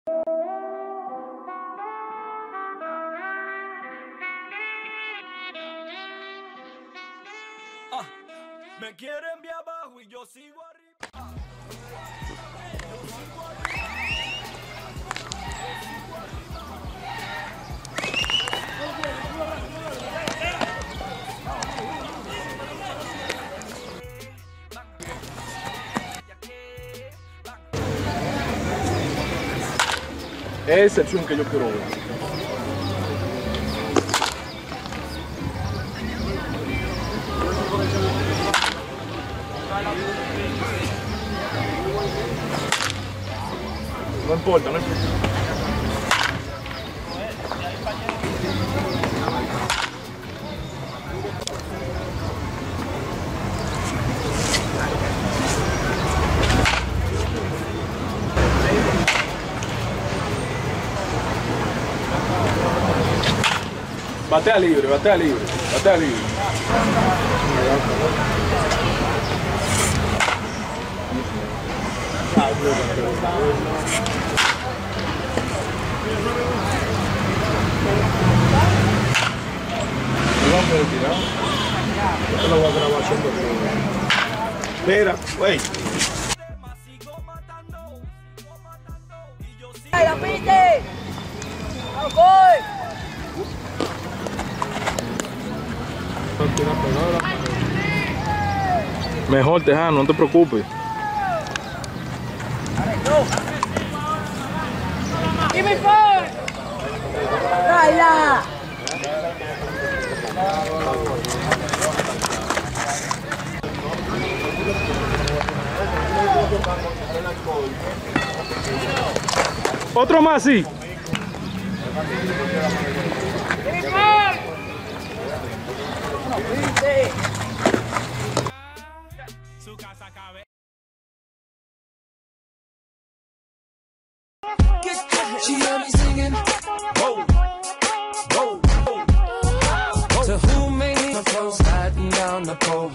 Me quieren ver abajo y yo sigo arriba. Ese es el que yo quiero ver. No importa, no importa. Batea libre, batea libre, batea libre. Yo lo voy a grabar haciendo todo. Mira, wey. ¡Ay, la piste! ¡Voy! Mejor, Tejano, no te preocupes. ¡Give me four! ¡Traila! Otro más, sí. ¡Give me four! She heard me singing. Whoa, whoa, whoa. To whom may he come sliding down the pole.